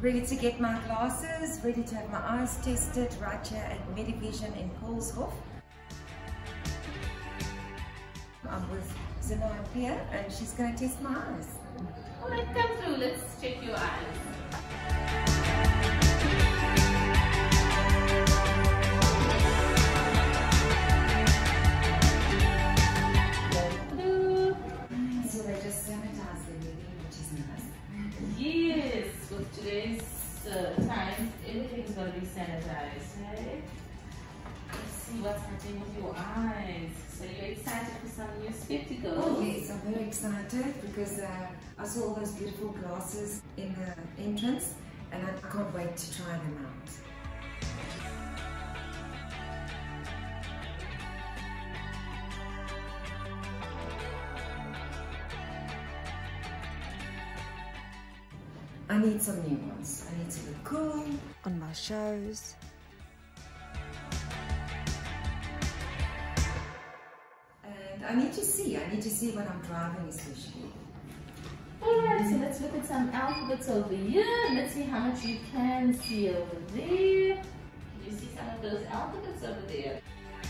Ready to get my glasses, ready to have my eyes tested right here at Medivision in Paulshof. I'm with Zanaya here and she's going to test my eyes. Alright, come through, let's check your eyes. So they just sanitize them really, which is nice. Yes, with today's time, everything's going to be sanitized, right? Let's see what's happening with your eyes. So you're excited for some new spectacles? Oh yes, I'm very excited because I saw all those beautiful glasses in the entrance and I can't wait to try them out. I need some new ones. I need to look cool on my shows. And I need to see when I'm driving especially. Alright, so let's look at some alphabets over here. Let's see how much you can see over there. Can you see some of those alphabets over there?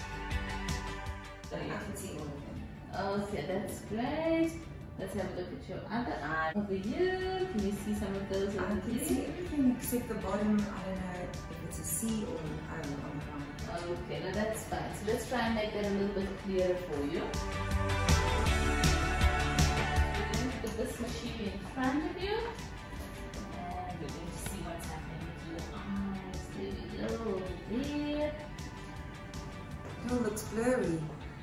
I can see all of them. Okay, that's great. Let's have a look at your other eye over here. Can you see some of those over I can there? see everything except the bottom. I don't know if it's a C or an O on the right. Okay, now that's fine. So let's try and make that a little bit clearer for you. We're going to put this machine in front of you. And we're going to see what's happening with your eyes. There we go, over there. It all looks blurry.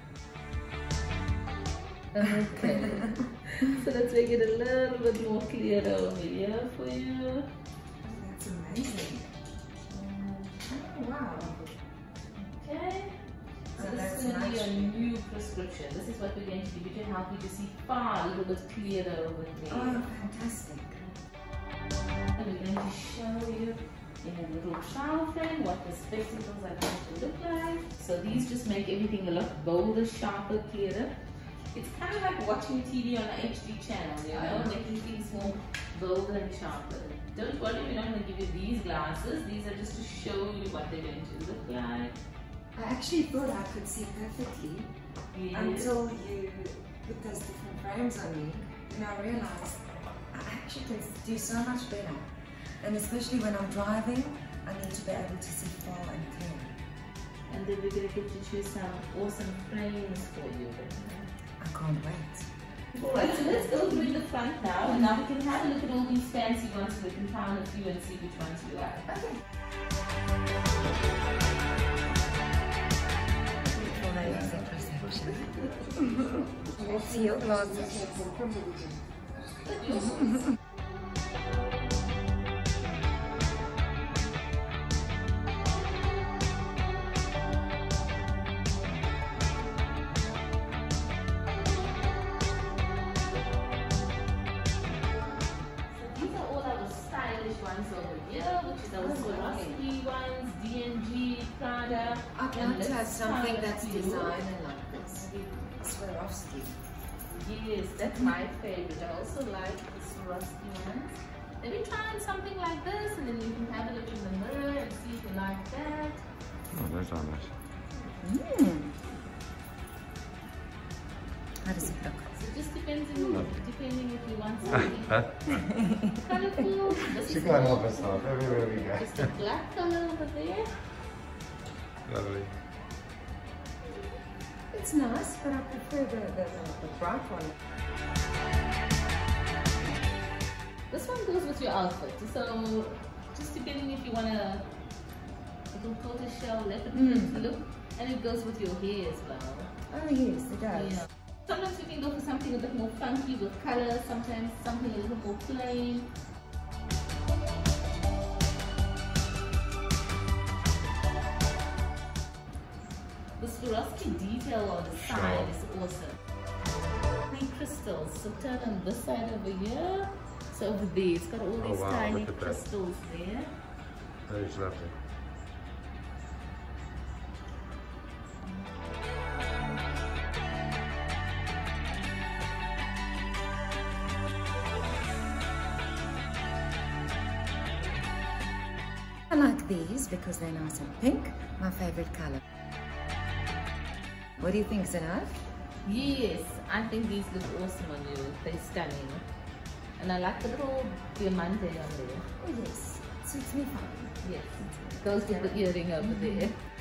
Okay. So let's make it a little bit more clear over here for you. That's amazing. Oh, wow. Okay. So Oh, this that's is going to be nice. a new prescription. This is what we're going to do to help you to see far a little bit clearer over there. Oh, fantastic. And we're going to show you in a little trial frame what the spectacles are going to look like. So these just make everything a lot bolder, sharper, clearer. It's kind of like watching TV on an HD channel, you know, making things more bolder and sharper. Don't worry, we're not going to give you these glasses. These are just to show you what they're going to look like. I actually thought I could see perfectly until you put those different frames on me, and I realized I actually can do so much better. And especially when I'm driving, I need to be able to see far and clear. And then we're going to get to choose some awesome frames for you. I can't wait. Alright, so let's go through the front now, and now we can have a look at all these fancy ones so we can try on a few and see which ones you like. Okay. Beautiful ladies in perception. Let's see your glasses. Ones over here, which is our Swarovski ones, D&G, Prada. I'd like to have something that's designer like this. Swarovski. Yes, that's my favorite. I also like the Swarovski ones. Maybe try on something like this and then you can have a look in the mirror and see if you like that. Oh, those are nice. How does it look? So it just depends on depending if you want something colorful. She can't help herself everywhere we go. Just a black color over there. Lovely. It's nice, but I prefer the bright one. This one goes with your outfit. So just depending if you want a little tortoiseshell leopard print look, and it goes with your hair as well. Oh yes, it does. Yeah. Sometimes you can go for something a bit more funky with color, sometimes something a little more plain. The Swarovski detail on the side is awesome. Tiny crystals, so turn on this side over here. So over there, it's got all these tiny crystals there. That is lovely. like these because they're nice and pink, my favorite color. What do you think, Zinat? Yes, I think these look awesome on you. They're stunning. And I like the little diamante on there. Oh yes, suits me fine. Yes, goes with the earring over there.